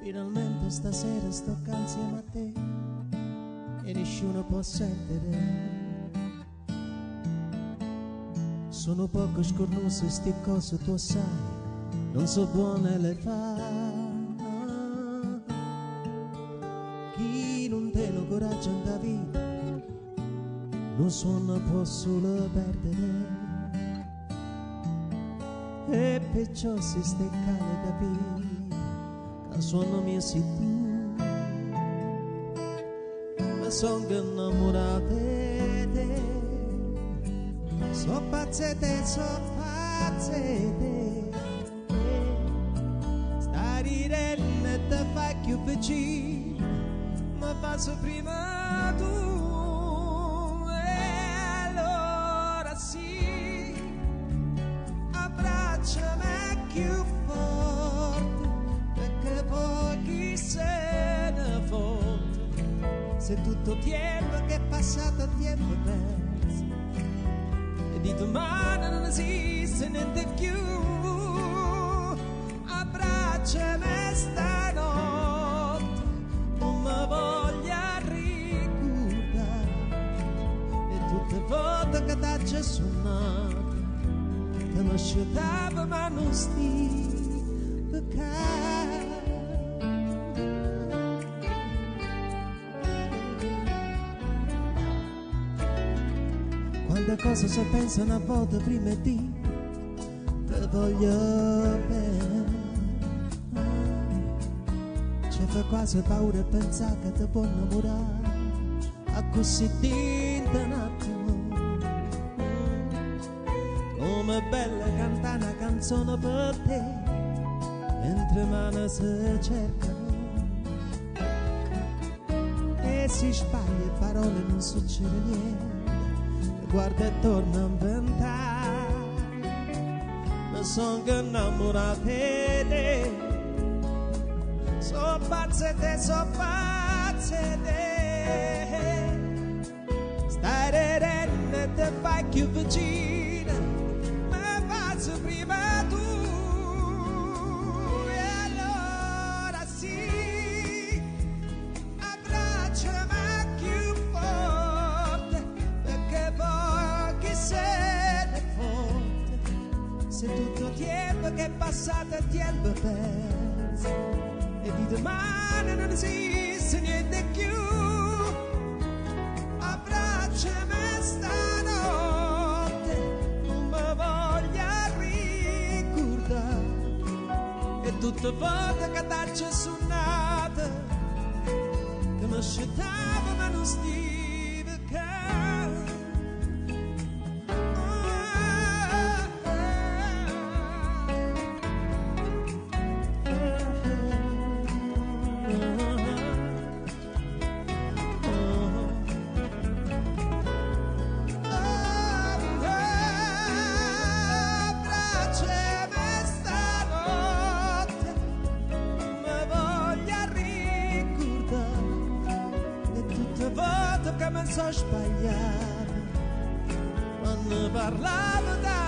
Finalmente stasera sto qua insieme a te e nessuno può sentire. Sono poco scornose sti cose, tu sai, non so buone le fa. Chi non te lo coraggio da vita, non suona può solo perdere. E perciò si steccale capire che suono mio sei tu. Ma sono innamorato di te, so pazze te, so pazze te. Stai ridendo e te fai più vicino, ma passo prima tu. Più forte, perché poi chi se ne fotte, se tutto tempo che è passato tempo perso e di domani non esiste niente più. Abbracciami stanotte, non mi voglia ricordare e tutte le volte che t'ho suonato te lo sciutava ma non sti peccato. Quante cose si pensano a volte prima di te voglio bene. Ci fa quasi paura e pensare che ti può innamorare a così tinta un attimo. Come bella cantare una canzone per te, mentre mani si cercano e si sbaglia, parole non succede niente, e guarda e torna a inventare. Mi sono innamorato di te, so pazze te, so pazze te. Stai ridendo e te fai più vicino, prima tu, e allora sì, abbracciami più forte, perché poi chi se ne fotte, se tutto il tempo che è passato è tempo perso e di domani non esiste niente più. Abbracciami stanotte, non mi voglia e tutte le volte che t'ho suonato, che mi scettava ma non stiva caldo. Che mi so sbagliato quando parlavo da